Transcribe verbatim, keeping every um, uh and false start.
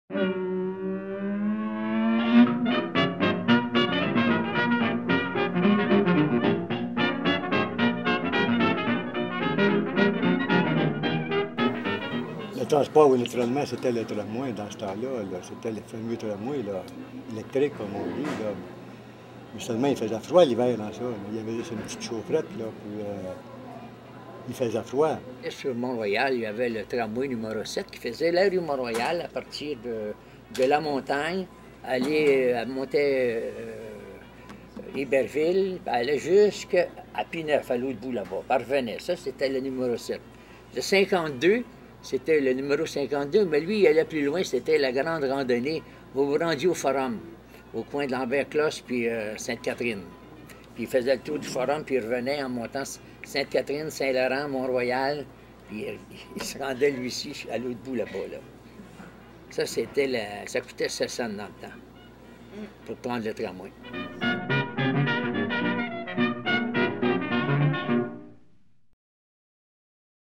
Le transport, oui, naturellement, c'était le tramway dans ce temps-là. Là. C'était le fameux tramway là, électrique, comme on dit. Là. Mais seulement, il faisait froid l'hiver dans ça. Là. Il y avait juste une petite chaufferette, là, puis euh, il faisait froid. Et sur Mont-Royal, il y avait le tramway numéro sept qui faisait la rue Mont-Royal à partir de, de la montagne, aller, elle montait euh, Iberville, puis allait jusqu'à Pineuf, à l'autre bout là-bas, parvenait. Ça, c'était le numéro sept. Le cinquante-deux, c'était le numéro cinquante-deux, mais lui, il allait plus loin, c'était la grande randonnée. Vous vous rendiez au Forum, au coin de Lambert-Closse puis euh, Sainte-Catherine. Puis il faisait le tour du Forum, puis il revenait en montant Sainte-Catherine, Saint-Laurent, Mont-Royal, puis il, il se rendait lui-ci à l'autre bout là-bas. Là. Ça, c'était la... ça coûtait sept cents dans le temps, pour prendre le tramway.